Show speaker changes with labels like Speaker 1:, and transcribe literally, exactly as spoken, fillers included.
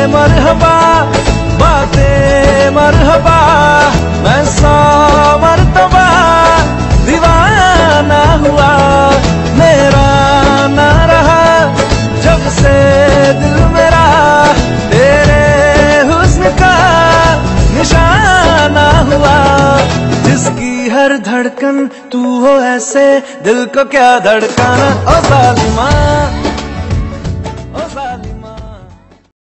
Speaker 1: मरहबा बातें मरहबा, मैं सौ मरतबा दीवाना हुआ, मेरा ना रहा जब से दिल मेरा तेरे हुस्न का निशाना हुआ। जिसकी हर धड़कन तू हो ऐसे, दिल को क्या धड़काना ओ ज़ालिमा।